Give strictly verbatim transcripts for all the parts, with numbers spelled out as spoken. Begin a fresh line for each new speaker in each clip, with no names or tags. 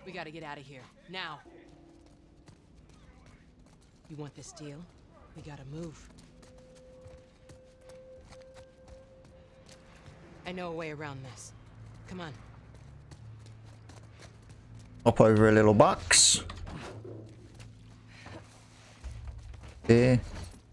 We gotta get out of here. Now. You want this deal? We gotta move. I know a way around this. Come on.
Hop over a little box. Here.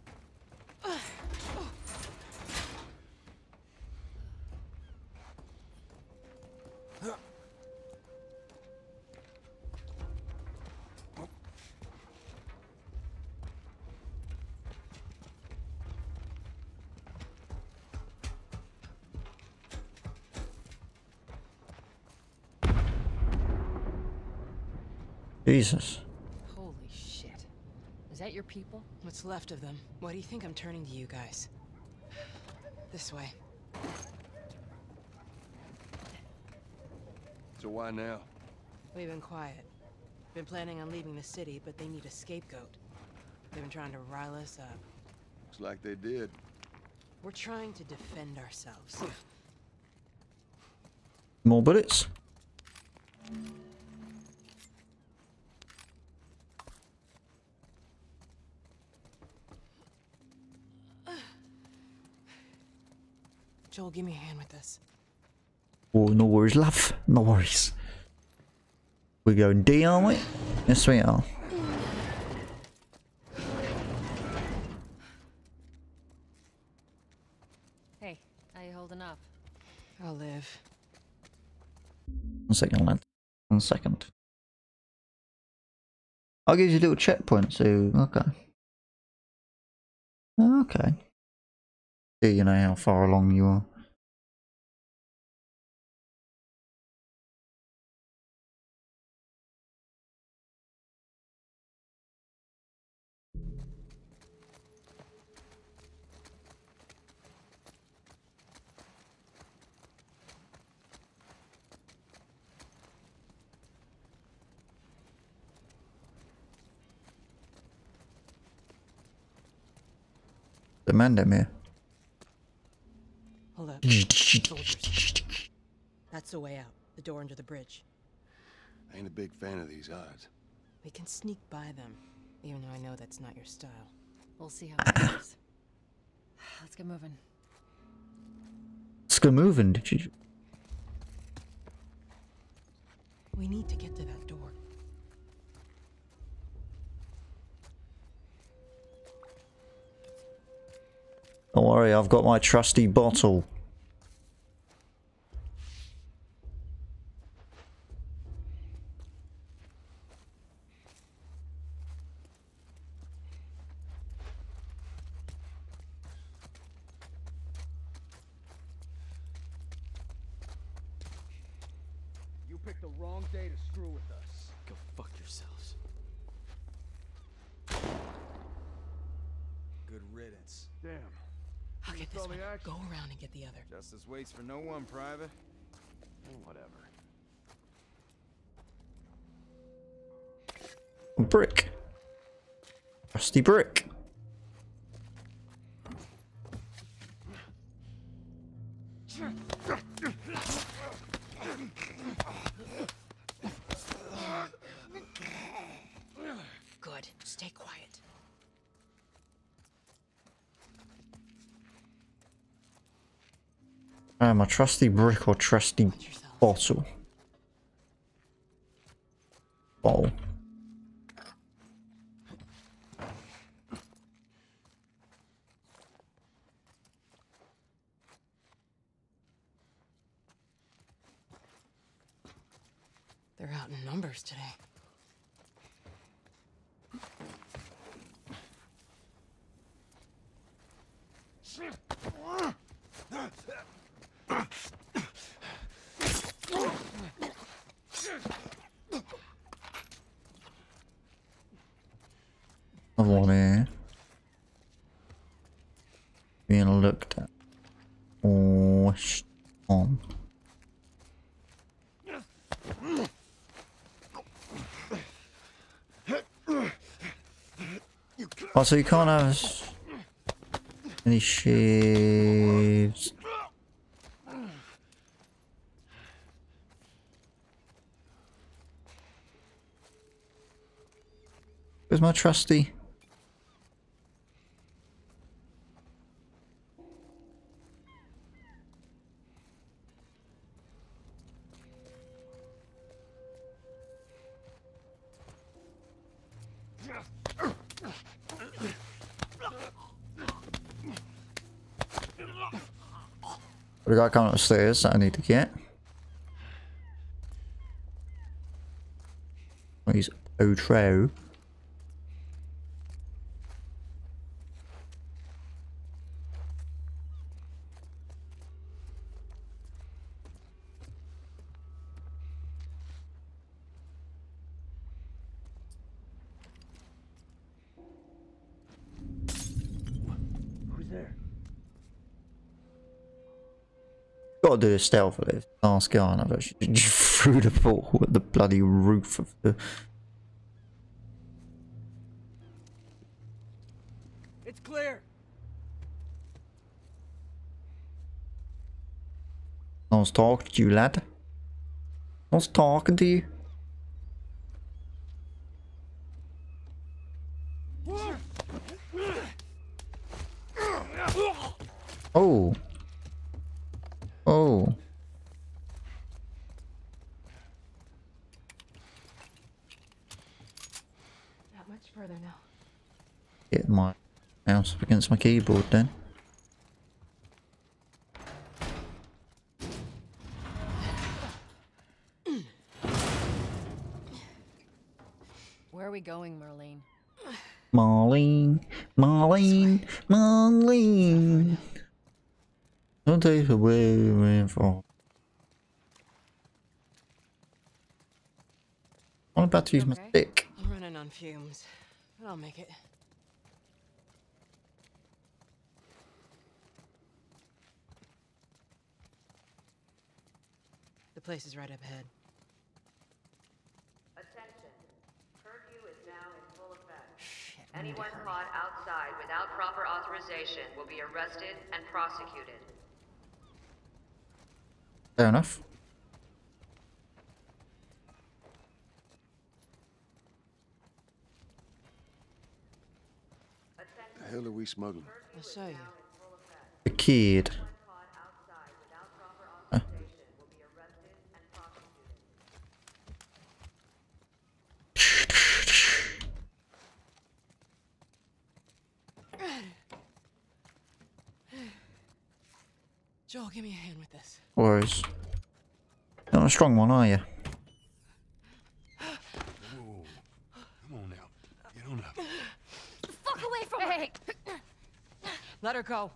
Jesus.
Holy shit. Is that your people? What's left of them? Why do you think I'm turning to you guys? This way.
So why now?
We've been quiet. Been planning on leaving the city, but they need a scapegoat. They've been trying to rile us up.
Looks like they did.
We're trying to defend ourselves.
More bullets.
Joel, give me a hand with this.
Oh, no worries, love. No worries. We're going D, aren't we? Yes, we are.
Hey, how you holding up?
I'll live.
One second, lad. One second. I'll give you a little checkpoint, so okay. Okay. Do you know how far along you are? The man down here.
Hold up. Soldiers. That's the way out. The door under the bridge.
I ain't a big fan of these odds.
We can sneak by them, even though I know that's not your style.
We'll see how it goes. Let's get moving.
Let's go moving, did you?
We need to get to that door.
Don't worry, I've got my trusty bottle.
You picked the wrong day to screw with us.
Go fuck yourselves.
Good riddance.
Damn.
I'll get this
saw
one.
the action.
Go around and get the other.
Justice waits for no one, Private. And whatever.
Brick. Trusty brick.
Good. Stay quiet.
Uh, my trusty brick or trusty
Watch yourself.
bottle. Bottle.
They're out in numbers today.
Another one here. Being looked at. Washed on. Oh, so you can't have any shaves. Where's my trusty? We got coming upstairs that I need to get. He's outro.
Who's there?
Gotta do this stealthily. Last guy, and I've actually just threw the portal at the bloody roof of the.
It's clear.
I was talking to you, lad. I was talking to you. Oh. Oh.
Not much further now.
Get my mouse up against my keyboard then.
Where are we going, Marlene?
Marlene, Marlene, Marlene. Don't take away my from. I'm about to use my
Okay.
stick.
I'm running on fumes, but I'll make it. The place is right up ahead.
Attention. Curfew is now in full effect.
Shit, I need to
Anyone
hurry.
caught outside without proper authorization will be arrested and prosecuted.
Fair enough.
The hell are we smuggling?
I'll show you.
The kid.
Anyone caught outside without proper authorization will be arrested and prosecuted.
Joel, give me a hand with this.
Worries. Not a strong one, are you?
Whoa. Come on now. Get on up.
Fuck away from her! Hey.
Let her go.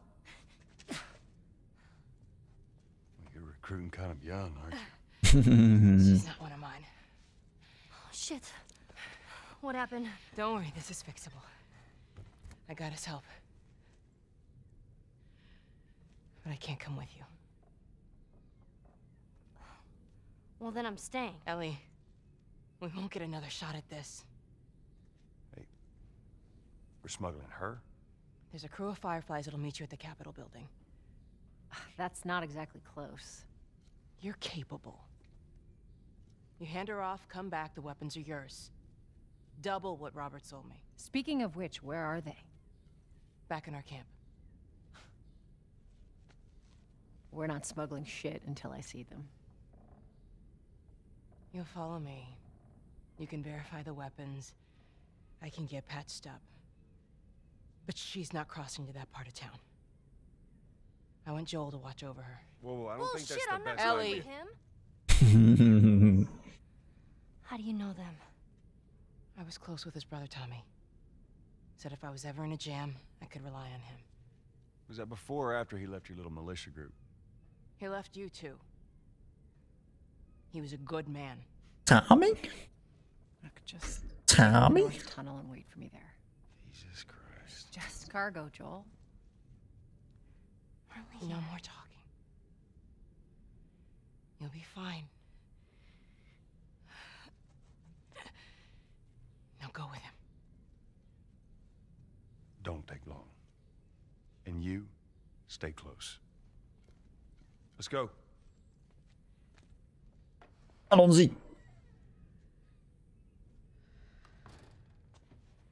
You're recruiting kind of young, aren't you?
She's not one of mine.
Oh, shit. What happened?
Don't worry, this is fixable. I got his help. But I can't come with you.
Well, then I'm staying.
Ellie, we won't get another shot at this.
We're smuggling her?
There's a crew of Fireflies that'll meet you at the Capitol building.
That's not exactly close.
You're capable. You hand her off, come back, the weapons are yours. Double what Robert sold me.
Speaking of which, where are they?
Back in our camp.
We're not smuggling shit until I see them.
You'll follow me. You can verify the weapons. I can get patched up. But she's not crossing to that part of town. I want Joel to watch over her.
Whoa, whoa, I don't
Well,
think
shit,
that's the
I'm not
best
Ellie.
idea.
with him. How do you know them?
I was close with his brother Tommy. Said if I was ever in a jam, I could rely on him.
Was that before or after he left your little militia group?
He left you too. He was a good man.
Tommy?
Look, just
Tommy?
north tunnel and wait for me there.
Jesus Christ.
Just cargo, Joel.
No more talking. You'll be fine. Now go with him.
Don't take long. And you, stay close.
Let's go.
Allons-y.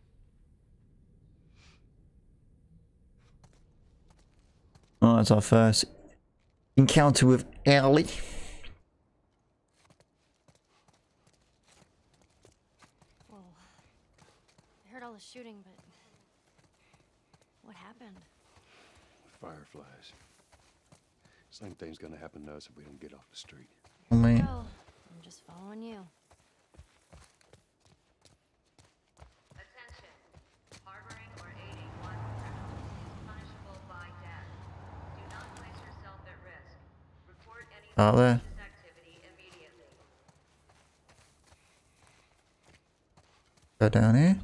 Oh, that's our first encounter with Ellie.
Whoa. I heard all the shooting, but what happened?
Fireflies. Same thing's gonna happen to us if we don't get off the street.
I mean,
Oh, I'm just following you.
Attention. Harboring or aiding one criminal is punishable by death. Do not place yourself at risk. Report any
out there.
suspicious activity immediately.
Go down here.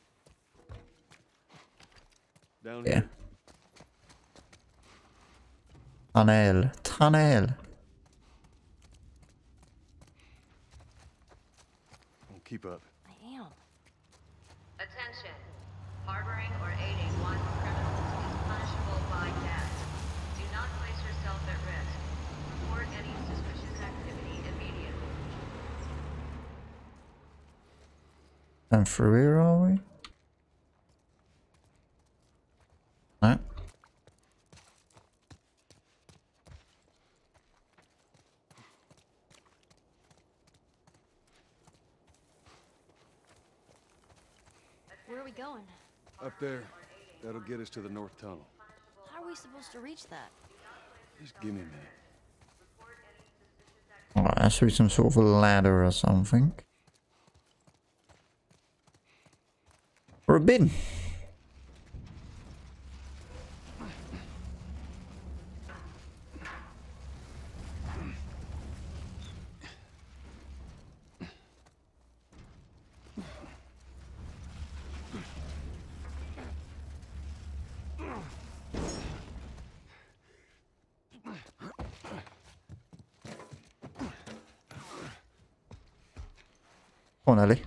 Down
Yeah.
here.
Tunnel. Tunnel.
Don't keep up.
I am.
Attention. Harboring or aiding one criminal is punishable by death. Do not place yourself at risk. Report any suspicious activity immediately.
And through here, are we? No.
Where are we going?
Up there. That'll get us to the north tunnel.
How are we supposed to reach that?
Just give me a minute.
Alright, that's through some sort of a ladder or something. Or a bin. Come on, Ellie.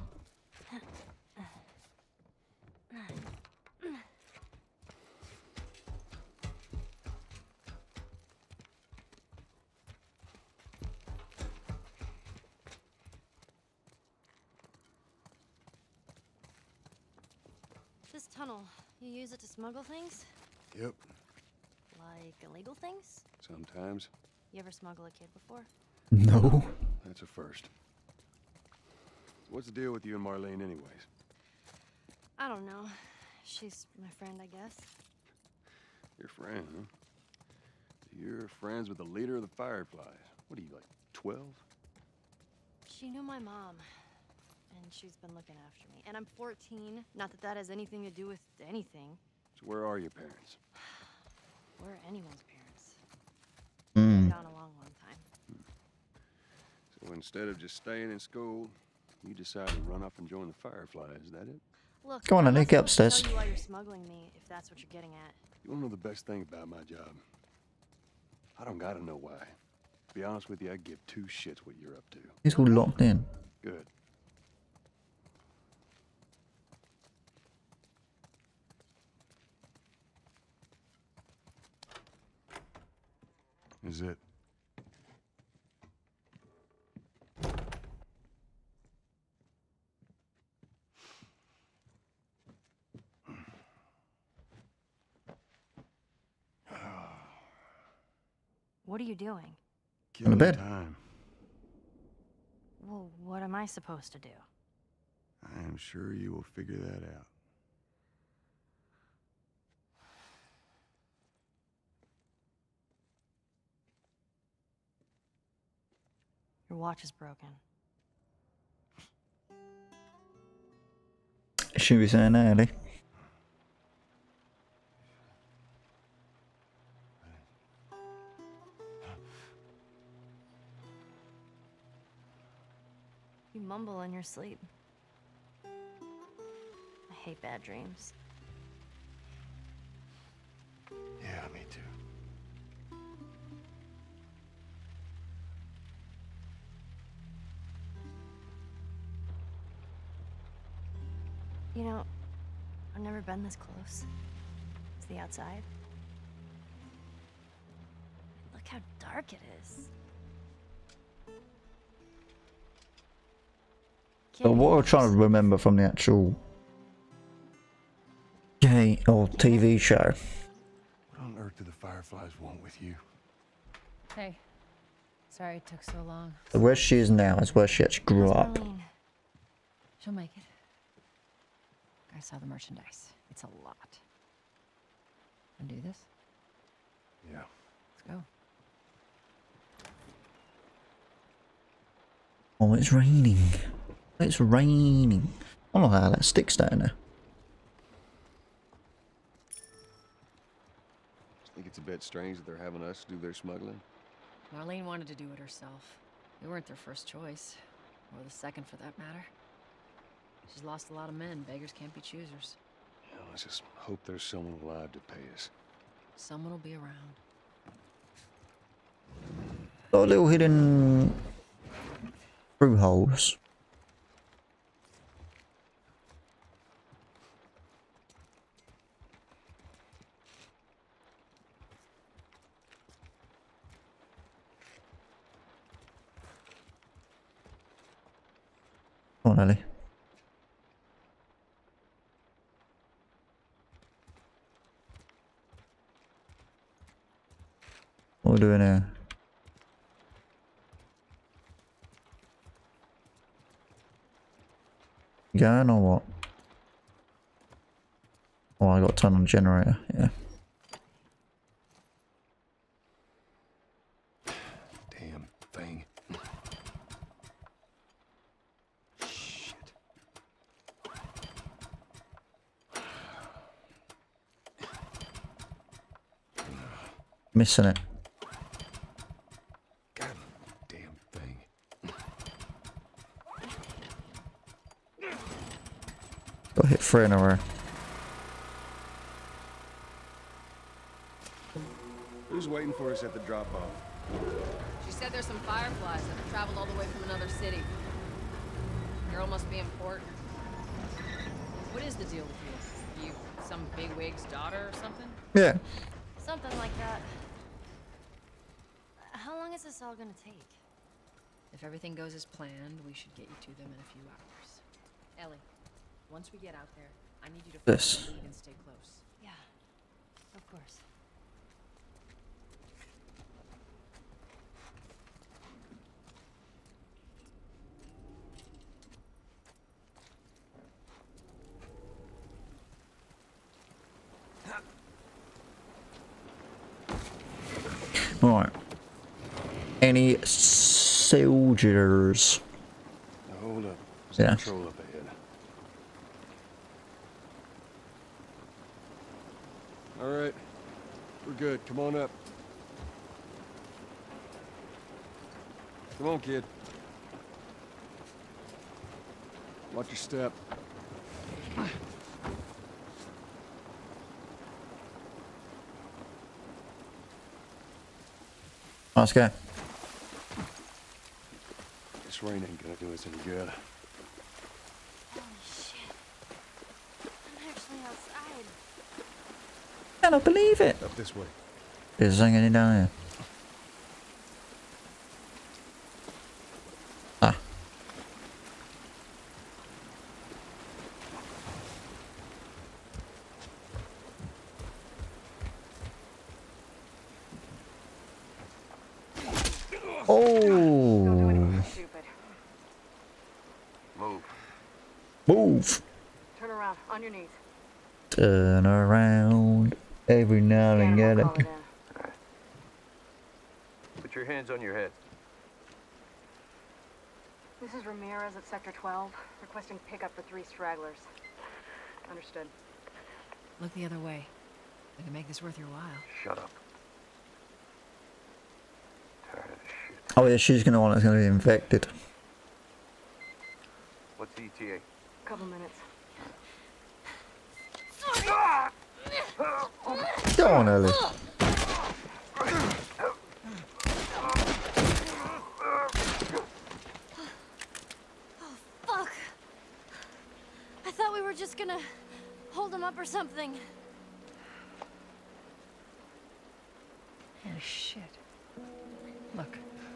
This tunnel, you use it to smuggle things?
Yep.
Like illegal things?
Sometimes.
You ever smuggle a kid before?
No.
That's a first. What's the deal with you and Marlene anyways?
I don't know. She's my friend, I guess.
Your friend, huh? You're friends with the leader of the Fireflies. What are you, like, twelve?
She knew my mom, and she's been looking after me. And I'm fourteen. Not that that has anything to do with anything.
So where are your parents?
We're anyone's parents.
Hmm.
Been gone a long, long time.
So instead of just staying in school, you decided to run off and join the Fireflies, is that it?
Look,
Go on,
I'm
Nick,
not supposed to
upstairs.
tell you why you're smuggling me, if that's what you're getting at.
You wanna know the best thing about my job? I don't gotta know why. To be honest with you, I give two shits what you're up to.
He's all locked in.
Good. Is it?
What are you doing?
Killing
bed.
time.
Well, what am I supposed to do?
I am sure you will figure that out.
Your watch is broken.
Should we say that, Ellie?
You mumble in your sleep. I hate bad dreams.
Yeah, me too.
You know, I've never been this close. It's the outside. Look how dark it is.
But what I'm trying to remember from the actual game or T V show.
What on earth do the Fireflies fireflies want with you?
Hey. Sorry it took so long.
Where she is now is where she actually grew
How's
up.
Marlene? She'll make it. I saw the merchandise. It's a lot. Wanna do this?
Yeah.
Let's go.
Oh, it's raining. It's raining. I don't know how that sticks down there.
Think it's a bit strange that they're having us do their smuggling?
Marlene wanted to do it herself. We weren't their first choice. Or the second, for that matter. She's lost a lot of men. Beggars can't be choosers.
Yeah, let's just hope there's someone alive to pay us.
Someone will be around.
Got a little hidden through holes. Come on, Ellie. What are we doing here? Going or what? Oh, I got to turn on the generator, yeah.
Damn thing. Shit.
Missing it.
God damn thing.
Got hit three in a row.
Who's waiting for us at the drop-off?
She said there's some fireflies that have traveled all the way from another city. Girl must be important. What is the deal with you? You some bigwig's daughter or something?
Yeah.
Something like that. How long is this all gonna take?
If everything goes as planned, we should get you to them in a few hours. Ellie, once we get out there, I need you to follow
This.
the lead and stay close.
Yeah, of course.
Right. Any soldiers?
Now hold up. There's
Yeah.
Patrol up ahead. All right. We're good. Come on up. Come on, kid. Watch your step.
Let's go.
This rain ain't gonna do us any good.
Holy shit. I'm actually outside.
Cannot believe it.
Up this way.
There's something down here. Ah. Oh.
Stupid.
Move.
Move.
Turn around, on your knees.
Turn around every now and
Scan, we'll
again.
call it in.
Put your hands on your head.
This is Ramirez at Sector twelve, requesting pickup for three stragglers. Understood. Look the other way. We can make this worth your while.
Shut up. Tired of this shit.
Oh yeah, she's gonna want it's gonna be infected.
What's the E T A?
Couple minutes.
Go on, Ellie.
Fuck! I thought we were just gonna hold him up or something.
Holy shit. Look.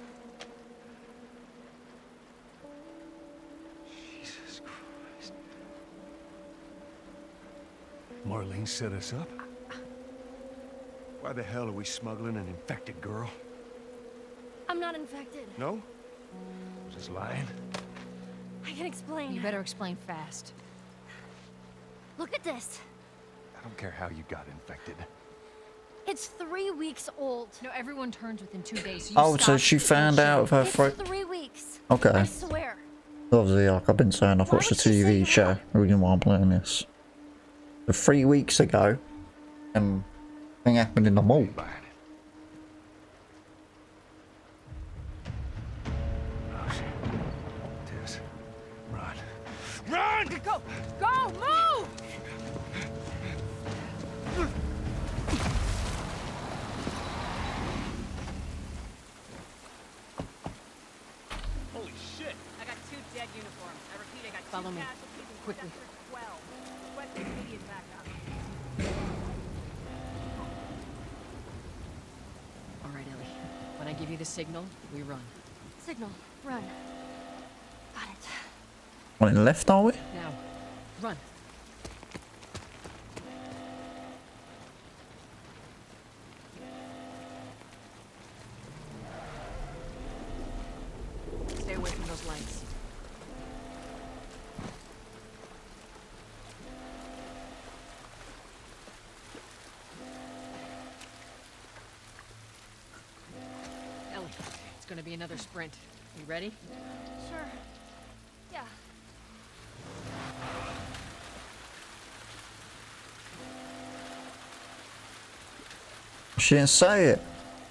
Jesus Christ. Marlene set us up? Why the hell are we smuggling an infected girl?
I'm not infected.
No? Just lying?
I can explain.
You better explain fast.
Look at this.
I don't care how you got infected.
It's three weeks old.
No, everyone turns within two days. So you
Oh, so
stop
she found
bullshit.
out of her
It's
throat.
three weeks.
Okay.
I swear.
Obviously, like I've been saying, I've
Why
watched the
would she
T
say
V
you
show.
were?
The reason why I'm playing this. So three weeks ago, um, thing happened in the mall.
Buying it. Oh shit. Tess. Run. Run!
Go! Go! Move!
Holy shit!
I got two dead uniforms. I repeat, I got
Follow
two
me.
casualties in
Quickly.
Sector twelve. Request immediate backup.
All right, Ellie. When I give you the signal, we run.
Signal. Run. Got it.
On the left, are we?
Now, run. Stay away from those lights. Ellie, it's gonna be another sprint. You ready?
Sure. Yeah.
She didn't say it.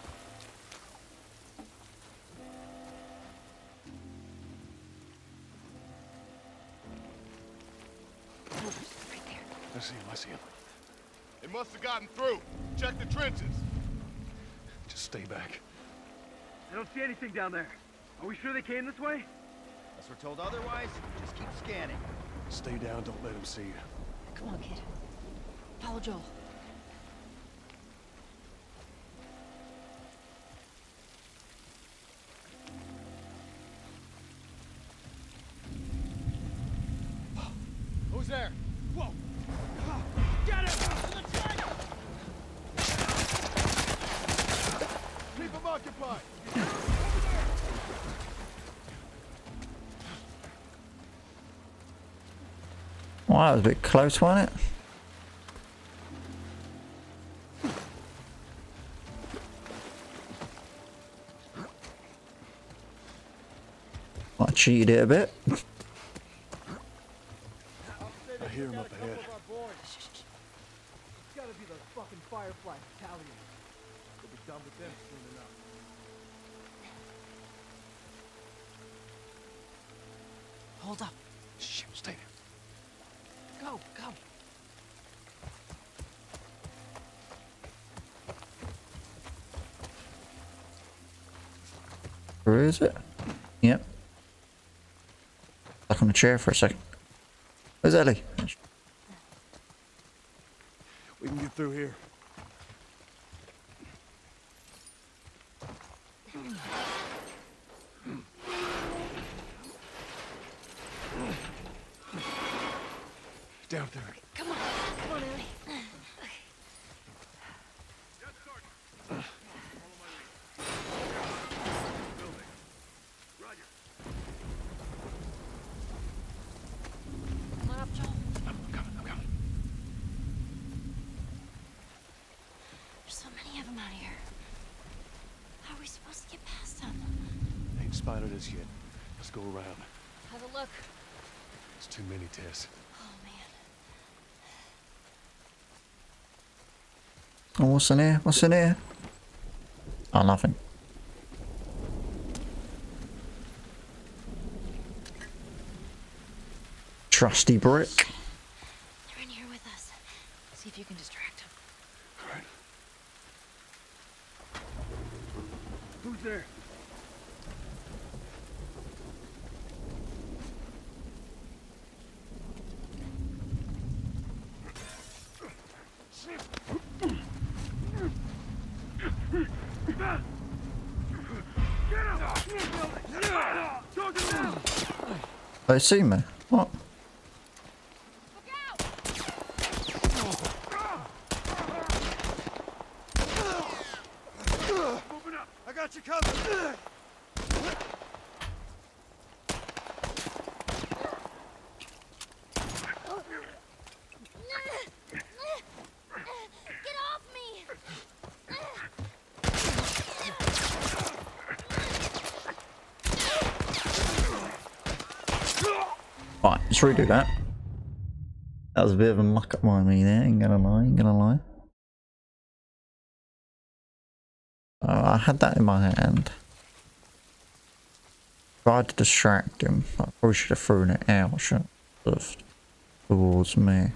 I see him, I see him.
It must have gotten through. Check the trenches.
Just stay back.
I don't see anything down there. Are we sure they came this way?
Unless we're told otherwise, just keep scanning.
Stay down, don't let him see you.
Come on, kid. Follow Joel.
Who's there? Whoa! Get him!
Keep them occupied.
Well, that was a bit close, wasn't it? I cheated it a bit.
I hear him up ahead.
It's gotta be those fucking Firefly battalion. We'll be done with them soon enough.
Hold up.
Shit, stay there.
Go, go.
Where is it? Yep. Stuck on the chair for a second. Where's Ellie?
We can get through here. Down there.
Come on. Come on, Ellie.
Come on up, Joel.
I'm coming, I'm coming.
There's so many of them out here. How are we supposed to get past them?
They ain't spotted us yet. Let's go around.
Have a look.
It's too many, Tess.
Oh, man.
Oh, what's in here? What's in here? Oh, nothing. Trusty brick.
They're in here with us. See if you can distract them.
All right.
Who's there?
They see me. What?
Look out!
Right, let's redo that. That was a bit of a muck up by me there, ain't gonna lie, ain't gonna lie. Uh, I had that in my hand. Tried to distract him. I probably should have thrown it out, shouldn't have, towards me.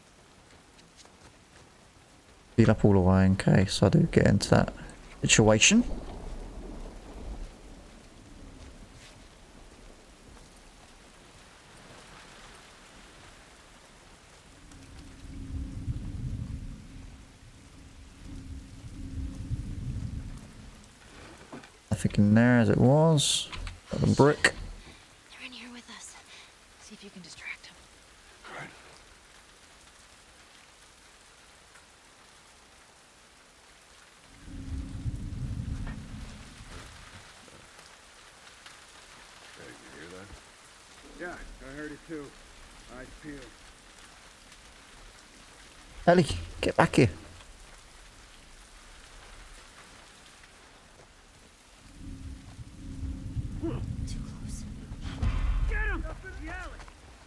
Heal up all the way in case I do get into that situation. Nothing in there as it was. Got the brick.
They're in here with us. See if you can distract them.
Right. Hey, you hear that?
Yeah, I heard it too. Eyes peeled.
Ellie, get back here.
Too close.
Get him! Up in the alley!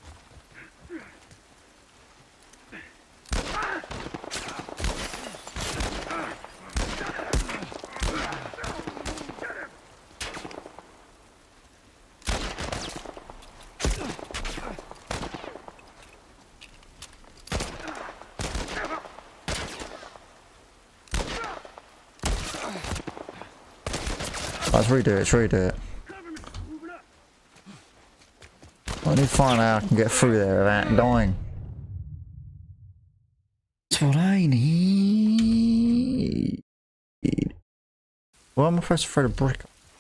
Let's redo it, let's redo it. I need to find out I can get through there without dying. That's what I need. Well, I'm supposed to throw the brick.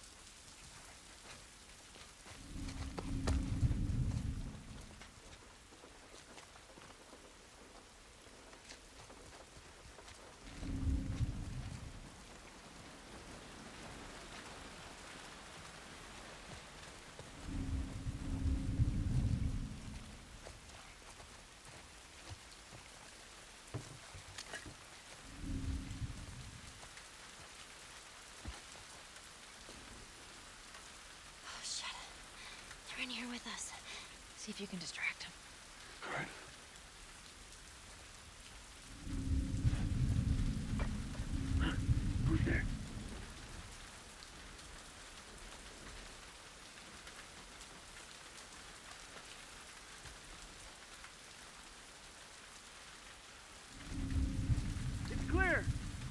Oh, shit. They're in here with us. See if you can distract them.
Right. Who's there?
It's clear!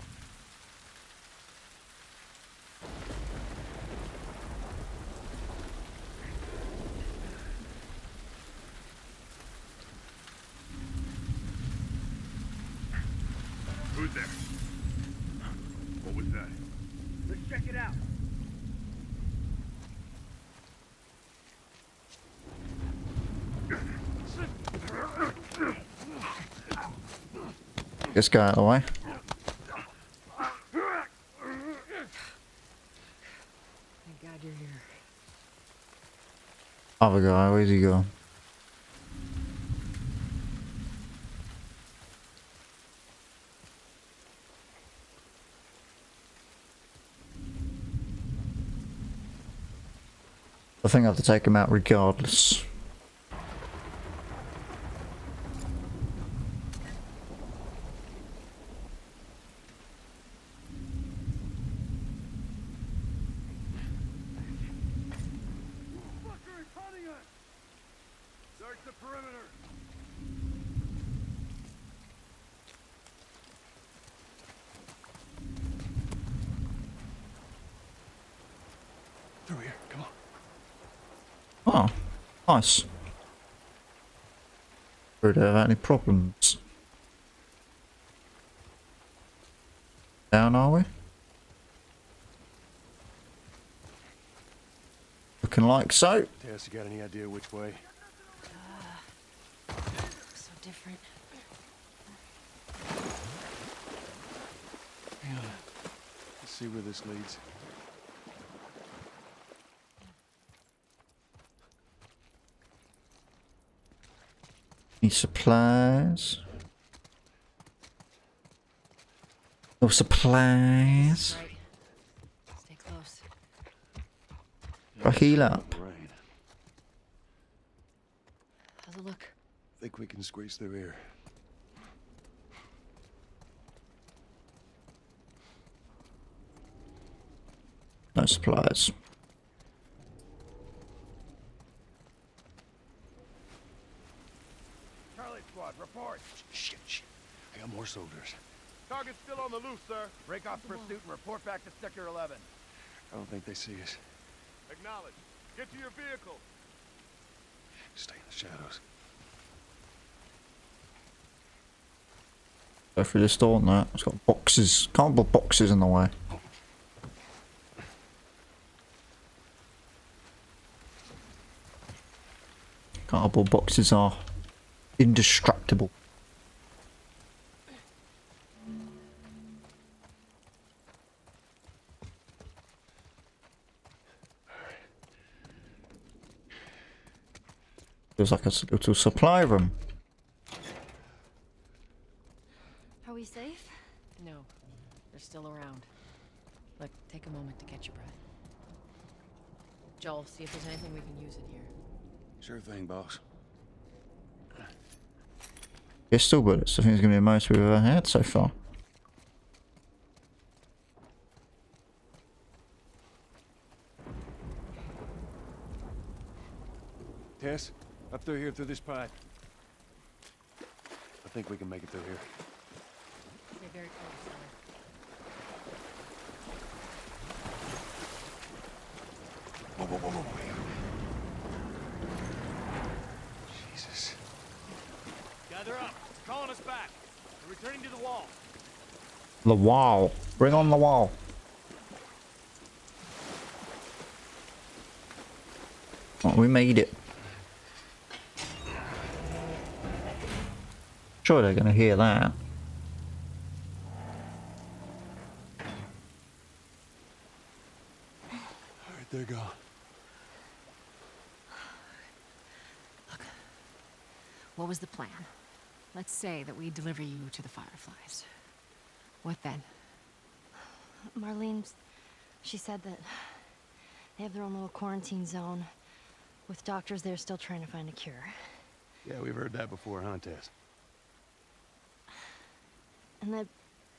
Who's there? What was that?
Let's check it out.
This guy out of the way.
Thank God you're here.
Other guy, where's he going? I think I have to take him out regardless.
Fucker is hunting us! Search the perimeter!
Through here, come on.
Oh, nice. Don't have any problems. Down, are we? Looking like so.
Tess, you got any idea which way?
So different.
Hang on. Let's see where this leads.
Any supplies? No supplies.
Right. Stay close.
I heal up.
Right.
How's it look?
Think we can squeeze through here.
No supplies.
Charlie squad, report.
Shit, shit. I got more soldiers.
Target's still on the loose, sir. Break off pursuit and report back to Sector eleven.
I don't think they see us.
Acknowledge. Get to your vehicle.
Stay in the shadows.
Go through this door and that. It's got boxes, cardboard boxes in the way. Cardboard boxes are indestructible. Feels like a s- little supply room.
Are we safe?
No, they're still around. Look, take a moment to catch your breath. Joel, see if there's anything we can use in here.
Sure thing, boss.
Pistol bullets. I think it's going to be the most we've ever had so far.
Tess, up through here through this pipe. I think we can make it through here.
Stay very close, Ellie.
Whoa, whoa, whoa, whoa, whoa. Jesus.
Gather up. It's calling us back. We're returning to the wall.
The wall. Bring on the wall. Oh, we made it. Sure, they're going to hear that.
All right, they're gone.
What was the plan? Let's say that we deliver you to the Fireflies. What then?
Marlene, she said that they have their own little quarantine zone with doctors there still trying to find a cure.
Yeah, we've heard that before, huh, Tess?
And that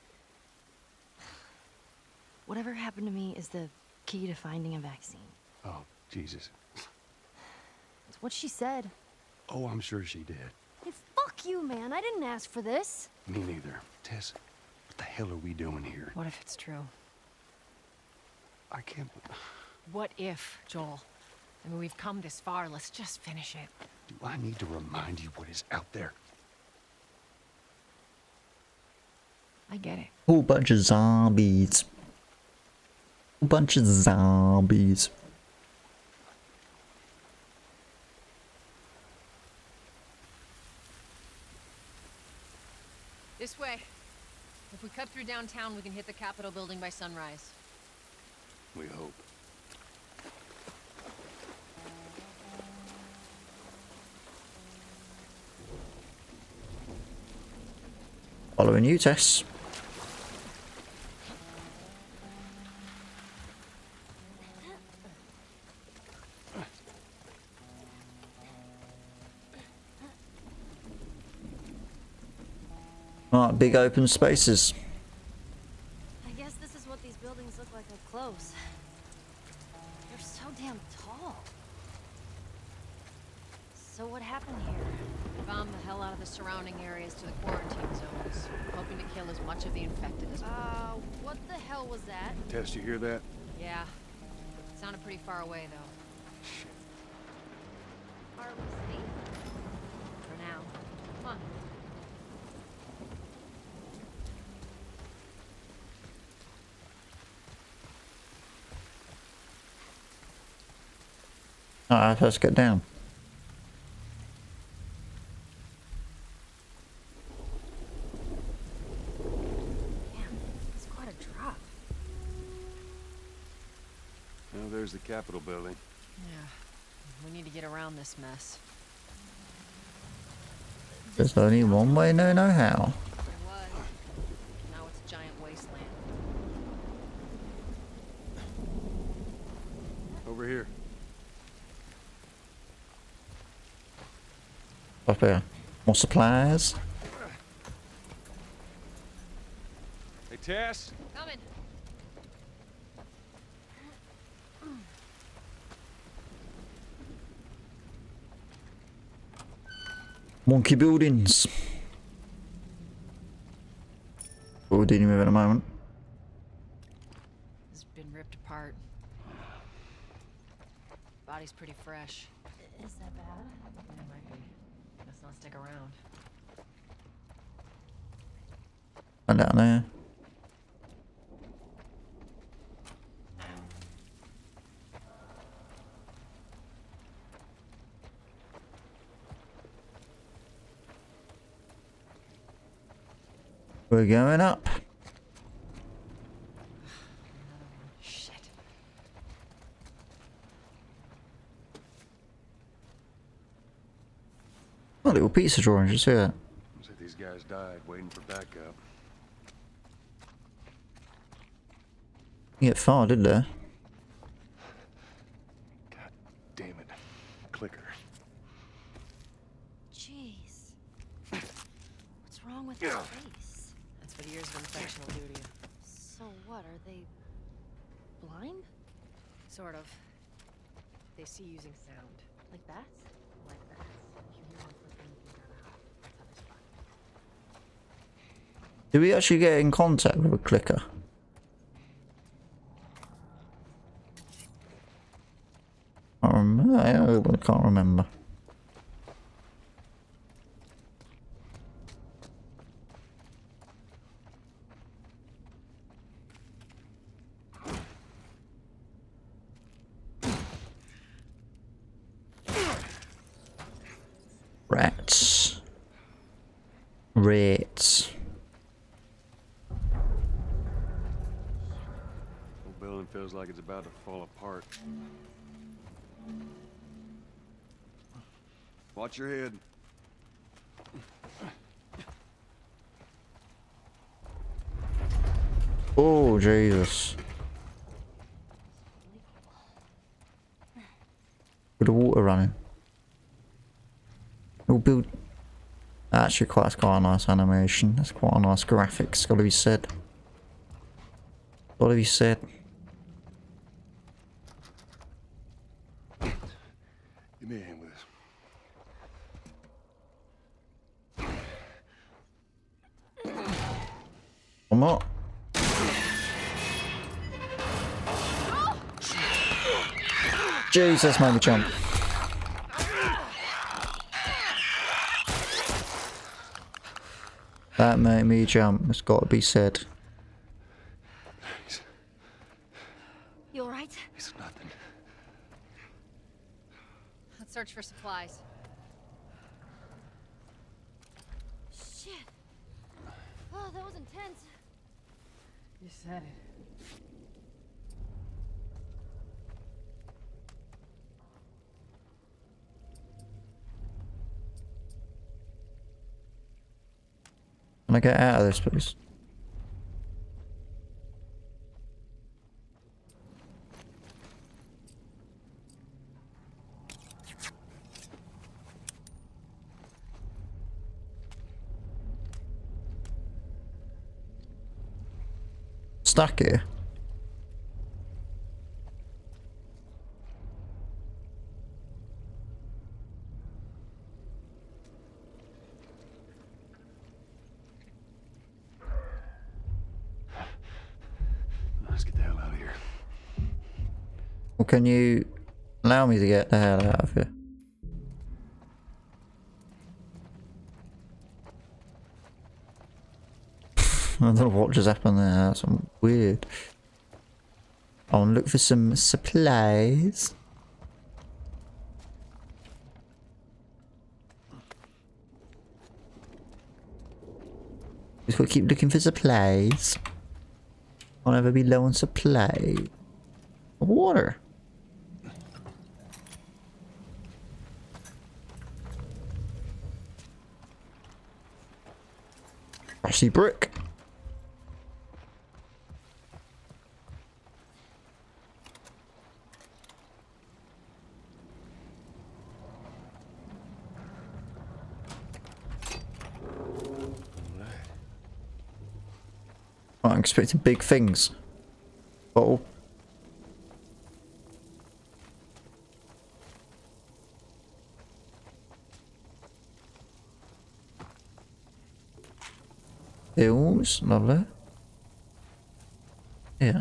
whatever happened to me is the key to finding a vaccine.
Oh, Jesus.
It's what she said.
Oh, I'm sure she did.
Hey, fuck you, man. I didn't ask for this.
Me neither. Tess, what the hell are we doing here?
What if it's true?
I can't...
What if, Joel? I mean, we've come this far. Let's just finish it.
Do I need to remind you what is out there?
I get it.
Whole bunch of zombies. Whole bunch of zombies.
This way. If we cut through downtown, we can hit the Capitol building by sunrise.
We hope.
Following you, Tess. Right, big open spaces.
I guess this is what these buildings look like up close. They're so damn tall. So what happened here?
Bomb the hell out of the surrounding areas to the quarantine zones, hoping to kill as much of the infected as possible.
Uh, what the hell was that?
Tess, you hear that?
Yeah. Sounded pretty far away, though.
Are we safe?
For now. Come on.
Alright, let's get down.
Damn, it's quite a drop.
Well, there's the Capitol building.
Yeah. We need to get around this mess.
There's only one way, no, no how.
There was. Now it's a giant wasteland.
Over here.
Up here. More supplies.
Hey, Tess.
Coming.
Monkey buildings. What we're dealing with at the moment.
It's been ripped apart. Body's pretty fresh.
Is that bad?
It might be. Let's not stick around.
And down there. We're going up.
Shit.
Oh, little pizza drawing, you see that?
Looks like these guys died waiting for backup.
You get far, did they?
God damn it. Clicker.
Jeez. What's wrong with his face?
That's what years of infection will do to you.
So what, are they blind?
Sort of. They see using sound.
Like bats?
Like that. If you hear one flickering, you can grab a hop. That's how they spot it.
Did we actually get in contact with a clicker? I remember. I can't remember. Rats. Rats.
Whole building feels like it's about to fall apart. Watch your head.
Oh, Jesus. With the water running. It'll build. Actually, quite, quite a nice animation. That's quite a nice graphics, gotta be said. Gotta be said.
Give me a hand with this.
I'm not. Jesus, made me jump. That made me jump, it's got to be said.
Thanks.
You alright?
It's nothing.
Let's search for supplies.
Shit. Oh, that was intense.
You said it.
Can I get out of this, please? Stuck here.
Let's get the hell out of here.
Well, can you allow me to get the hell out of here? I don't know what just happened there. That's some weird. I want to look for some supplies. Just got to keep looking for supplies. I'll never be low on supply. Water. I see brick. I'm expecting big things. Oh. Hills, lovely. Yeah.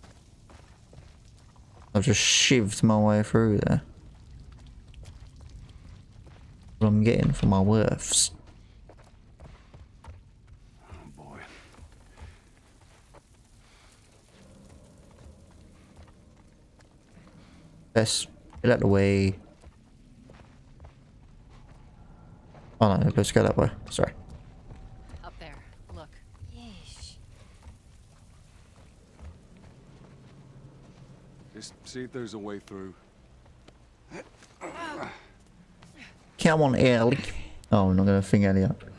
I've just shivved my way through there. What I'm getting for my worths.
Oh boy.
Let's get out the way. Oh no, let's go that way. Sorry.
Up there. Look.
Yeesh.
Just see if there's a way through.
Come on, Ellie. Oh, I'm not gonna thing Ellie up.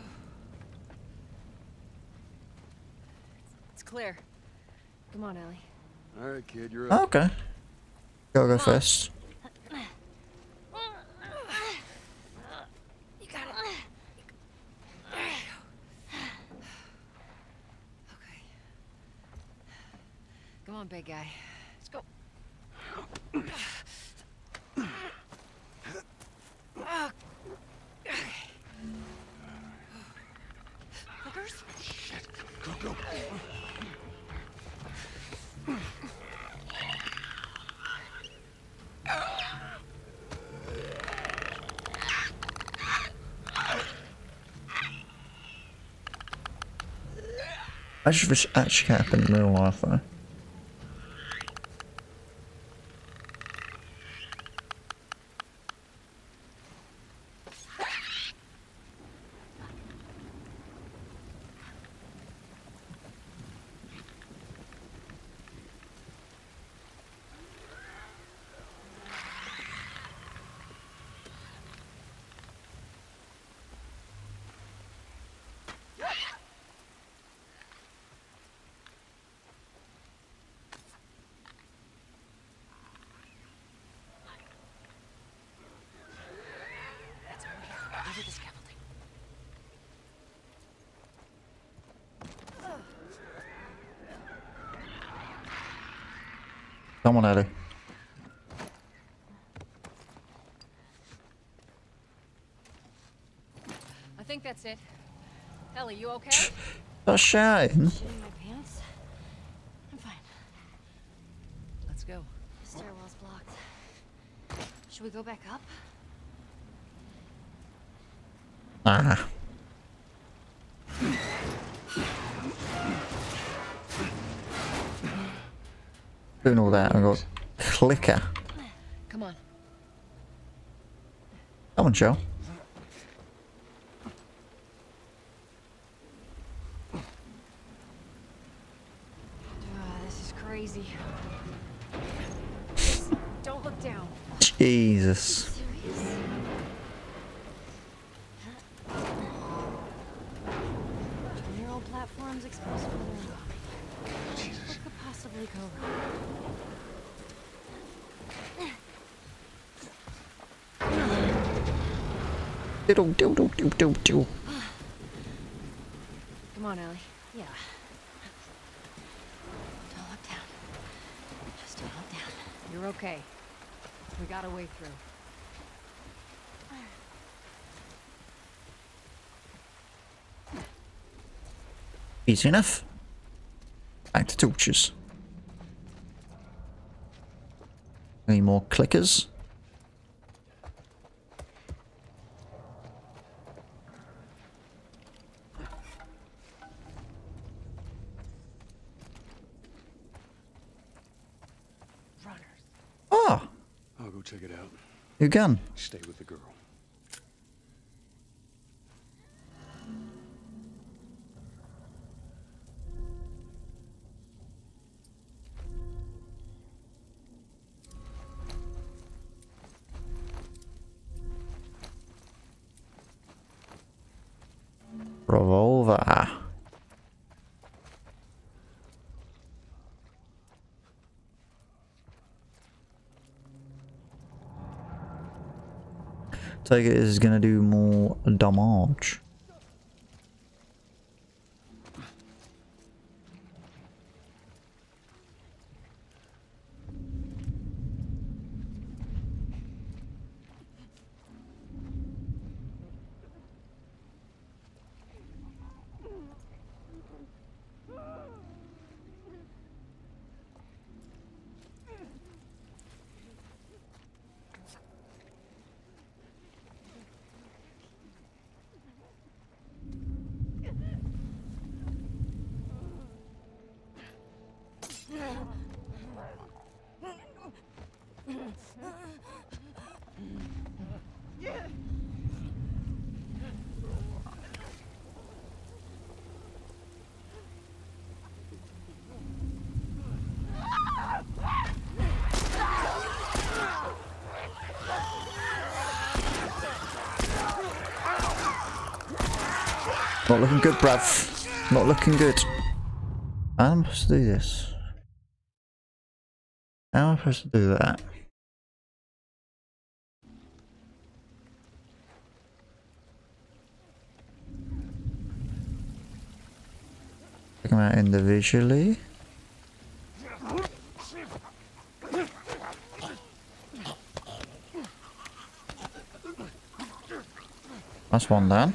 It's clear.
Come on, Ellie.
All right, kid, you're
Oh,
up.
okay. Gotta go first.
You got it. There you go. Okay. Come on, big guy. Let's go. Hookers?
Shit. Go, go.
I just wish it actually happened in real life though.
Over the scaffolding.
Come on, Ellie.
I think that's it. Ellie, you okay?
Stop shouting.
Shitting my pants. I'm fine.
Let's go.
The stairwell's blocked. Should we go back up?
Ah. Doing all that, I got clicker.
Come on.
Come on, Joe.
Uh, this is crazy. Just don't look down.
Jesus.
Serious? Twenty-year-old platforms exposed for their what could possibly go wrong?
Diddle, diddle, diddle, diddle, diddle.
Come on, Ellie. Yeah. Don't look down. Just don't look down.
You're okay. We got a way through.
Easy enough. Back to torches. Any more clickers?
Runners.
Oh,
I'll go check it out.
new gun.
Stay with the girl.
Revolver. Take it is gonna do more damage. Not looking good, bruv. Not looking good. How am I supposed to do this? How am I supposed to do that? Check them out individually. That's one down.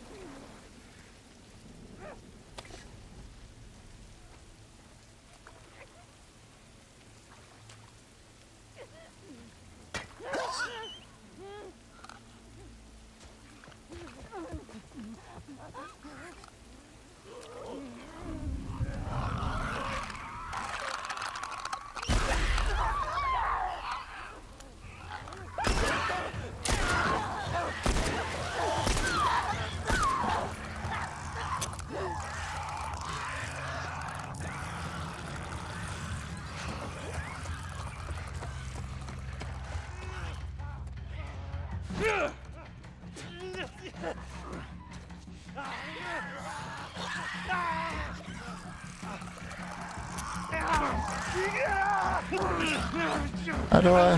How do I?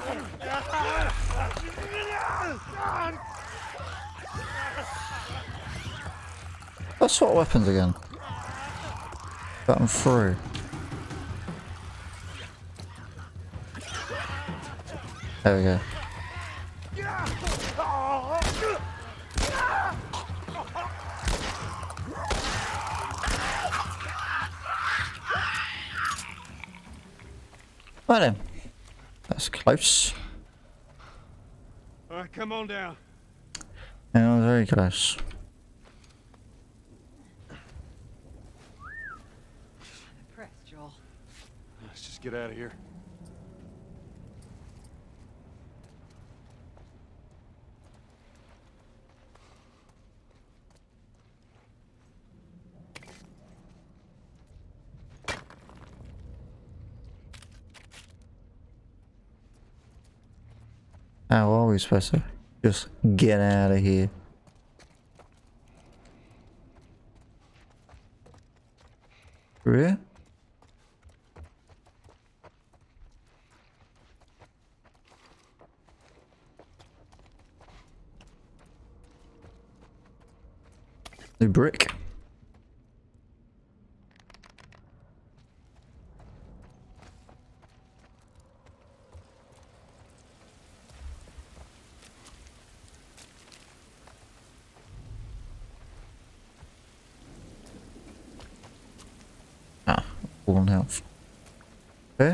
Let's swap weapons again. Got them through. There we go. Right then. That's close.
All right, come on down.
Yeah, very close.
Impressed, Joel.
Let's just get out of here.
How are we supposed to just get out of here? Really? New brick. Ah, full on health. Okay.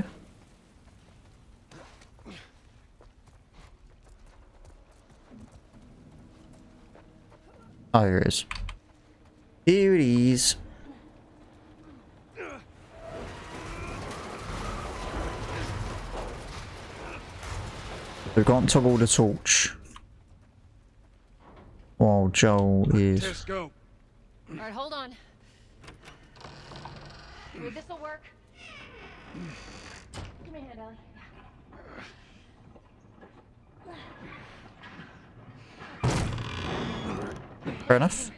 Oh, here it is. Here it is. We've got to toggle the torch. While Joel is.
Let's go.
All right, hold on.
Maybe this'll work. Give me a hand, Ellie.
Fair enough.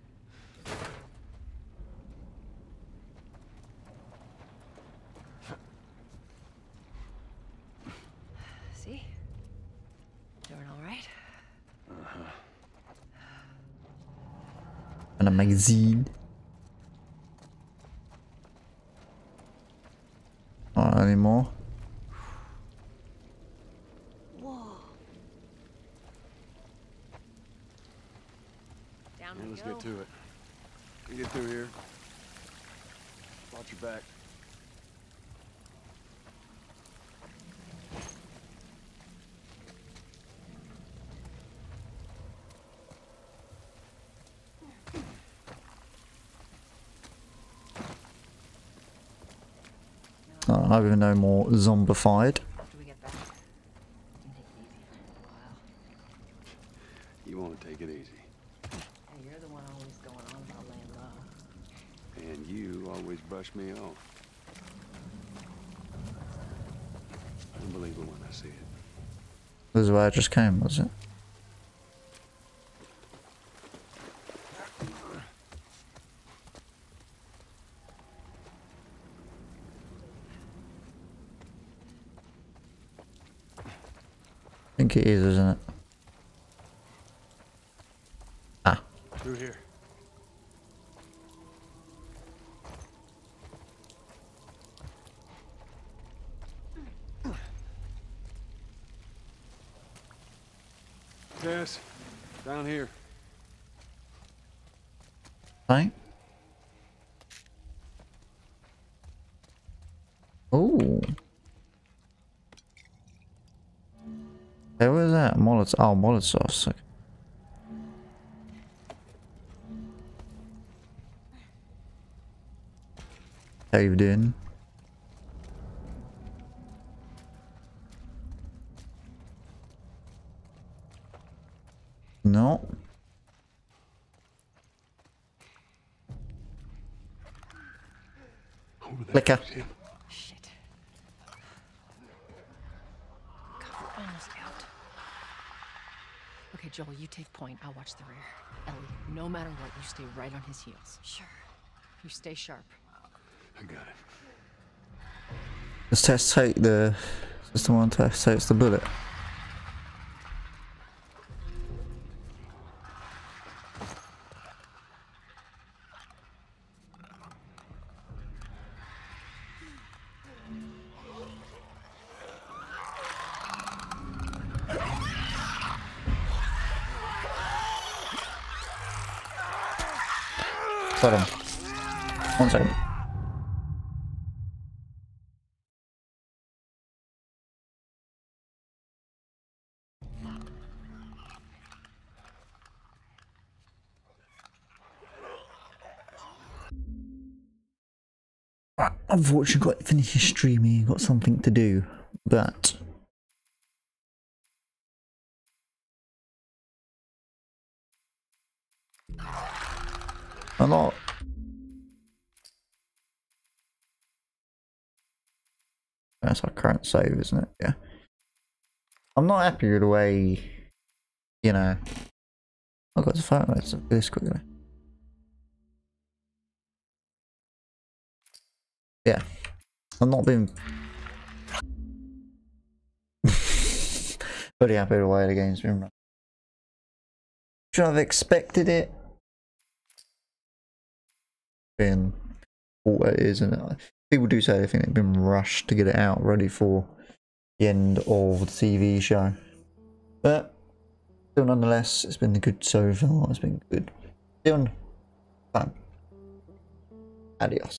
See? Doing all right?
And a magazine. Not anymore.
Whoa. Down
Yeah,
we
let's
go.
get to it. You get through here. Watch your back.
Oh, I have no more zombified.
After we get back, you can take it easy for a while.
You want to take it easy.
Hey, you're the one always going on about laying low.
And you always brush me off. I'll believe it when I see it.
This is where I just came, was it? think it is, isn't it? Ah.
Through here. Yes, down here.
Right? Oh. Hey, what was that? Molotov. Oh, Molotov. Okay. Caved in. No. Flicker.
Shit. God, we're almost out. Okay, Joel, you take point. I'll watch the rear. Ellie, no matter what, you stay right on his heels. Sure. You stay sharp.
I got it.
Let's test take the system one test takes the bullet. Got him. One second. Unfortunately, got to finish streaming. Got something to do, but a lot. That's our current save, isn't it? Yeah. I'm not happy with the way, you know. I've got to photo this quickly. Yeah. I'm not being pretty happy with the way the game's been run. Should I have expected it? Been what it is, and people do say they think they've been rushed to get it out ready for the end of the T V show. But still, nonetheless, it's been good so far. It's been good. Still fun. Adios.